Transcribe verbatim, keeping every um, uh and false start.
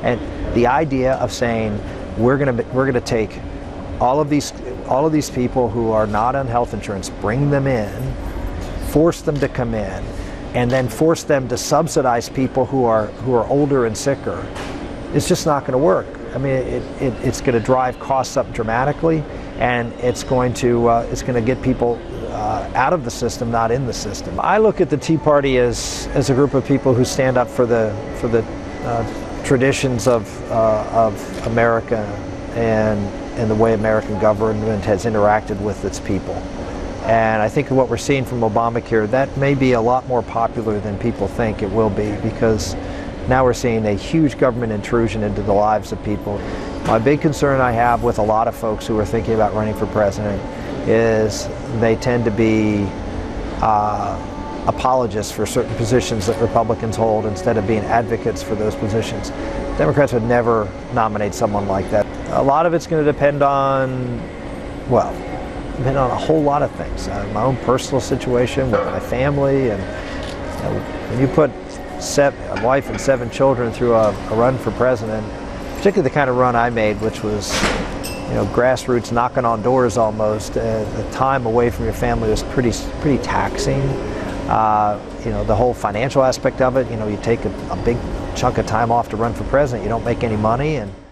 And the idea of saying we're going to we're going to take all of these all of these people who are not on health insurance, bring them in, force them to come in, and then force them to subsidize people who are who are older and sicker, it's just not going to work. I mean, it, it, it's going to drive costs up dramatically, and it's going to uh, it's going to get people uh, out of the system, not in the system. I look at the Tea Party as as a group of people who stand up for the for the uh, traditions of uh, of America and and the way American government has interacted with its people. And I think what we're seeing from Obamacare, that may be a lot more popular than people think it will be, because now we're seeing a huge government intrusion into the lives of people. My big concern I have with a lot of folks who are thinking about running for president is they tend to be uh, apologists for certain positions that Republicans hold instead of being advocates for those positions. Democrats would never nominate someone like that. A lot of it's going to depend on, well, depend on a whole lot of things. Uh, my own personal situation with my family, and you know, when you put seven, a wife and seven children through a, a run for president, particularly the kind of run I made, which was, you know, grassroots, knocking on doors almost. Uh, the time away from your family was pretty pretty taxing. Uh, you know, the whole financial aspect of it. You know, you take a, a big chunk of time off to run for president, you don't make any money, and